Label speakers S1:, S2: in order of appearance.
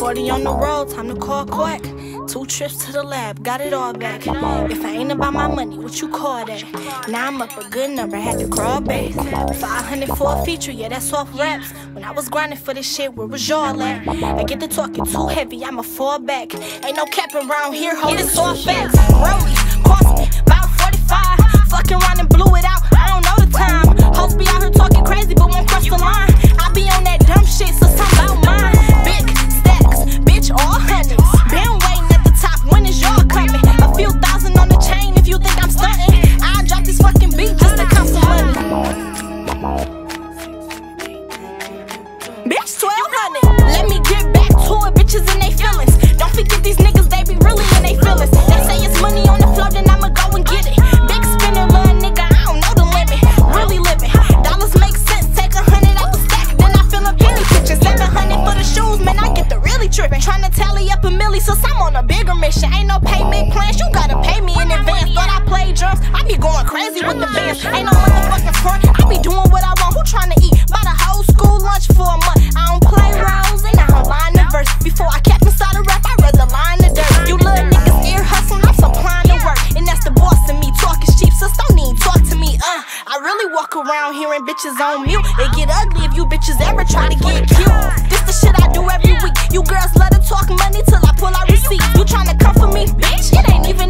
S1: 40 on the road, time to call quack. 2 trips to the lab, got it all back. If I ain't about my money, what you call that? Now I'm up a good number, had to crawl back. 500 for a feature, yeah, that's off raps. When I was grinding for this shit, where was y'all at? I get to talking too heavy, I'ma fall back. Ain't no capping around here, hold it all facts. Rollies, cost me about 45. Fucking around and blew it out, I don't know the time. Hoes be out here talking crazy, but won't cross the line. I be on that dumb shit, so something about mine. Big stacks, bitch, all hundreds. Been waiting at the top, when is y'all coming? A few thousand on the chain if you think I'm stunting. I drop this fucking beat just to count some money. Bitch, 1200. Let me get back to it, bitches in they feelings. Don't forget these niggas, they be really in they feelings. They say it's money on the floor, then I'ma go and get it. Big spinner, little nigga, I don't know the limit. Really living, dollars make sense. Take 100 out the stack, then I fill up any kitchen. 700 for the shoes, man, I get the really tripping. Tryna tally up a milli, so I'm on a bigger mission. Ain't no payment plans, you gotta pay me in advance. Thought I played drums, I be going crazy with the bands. Ain't no motherfucking front, I be doing what I want. Who tryna eat? Buy the whole school lunch for a month. I don't play rounds and I don't line the verse. Before I cap inside a rap, I rather line the dirt. You little niggas ear hustling, I'm supplying the work. And that's the boss in me, talk is cheap, so don't even talk to me. I really walk around hearing bitches on mute. It get ugly if you bitches ever try to get cute. This the shit I do every week. You girls let her talk money till I pull out receipts. You tryna come for me, bitch? It ain't even